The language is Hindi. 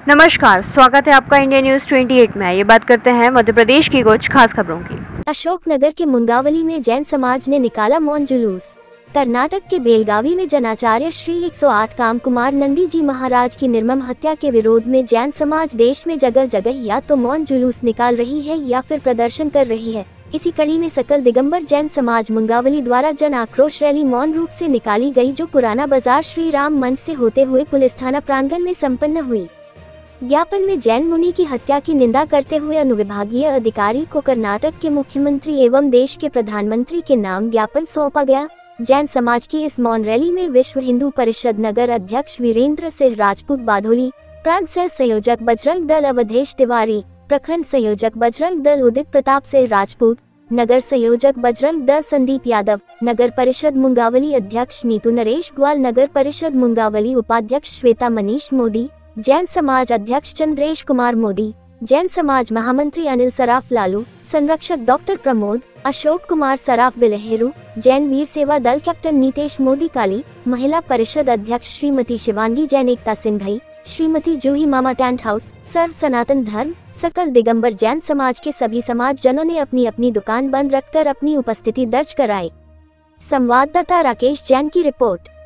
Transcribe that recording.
नमस्कार, स्वागत है आपका इंडिया न्यूज 28 में। ये बात करते हैं मध्य प्रदेश की कुछ खास खबरों की। अशोकनगर के मुंगावली में जैन समाज ने निकाला मौन जुलूस। कर्नाटक के बेलगावी में जैनाचार्य श्री 108 कामकुमार नंदी जी महाराज की निर्मम हत्या के विरोध में जैन समाज देश में जगह जगह या तो मौन जुलूस निकाल रही है या फिर प्रदर्शन कर रही है। इसी कड़ी में सकल दिगंबर जैन समाज मुंगावली द्वारा जन आक्रोश रैली मौन रूप से निकाली गई, जो पुराना बाजार श्री राम मंच से होते हुए पुलिस थाना प्रांगण में संपन्न हुई। ज्ञापन में जैन मुनि की हत्या की निंदा करते हुए अनुविभागीय अधिकारी को कर्नाटक के मुख्यमंत्री एवं देश के प्रधानमंत्री के नाम ज्ञापन सौंपा गया। जैन समाज की इस मौन रैली में विश्व हिंदू परिषद नगर अध्यक्ष वीरेंद्र सिंह राजपूत बाधोली, प्रांत सह संयोजक बजरंग दल अवधेश तिवारी, प्रखंड संयोजक बजरंग दल उदित प्रताप सिंह राजपूत, नगर संयोजक बजरंग दल संदीप यादव, नगर परिषद मुंगावली अध्यक्ष नीतू नरेश ग्वाल, नगर परिषद मुंगावली उपाध्यक्ष श्वेता मनीष मोदी, जैन समाज अध्यक्ष चंद्रेश कुमार मोदी, जैन समाज महामंत्री अनिल सराफ लालू, संरक्षक डॉक्टर प्रमोद, अशोक कुमार सराफ बिलहेरू, जैन वीर सेवा दल कैप्टन नीतेश मोदी काली, महिला परिषद अध्यक्ष श्रीमती शिवांगी जैन, एकता सिंघई, श्रीमती जूही मामा टेंट हाउस, सर्व सनातन धर्म, सकल दिगंबर जैन समाज के सभी समाज जनों ने अपनी अपनी दुकान बंद रखकर अपनी उपस्थिति दर्ज कराई। संवाददाता राकेश जैन की रिपोर्ट।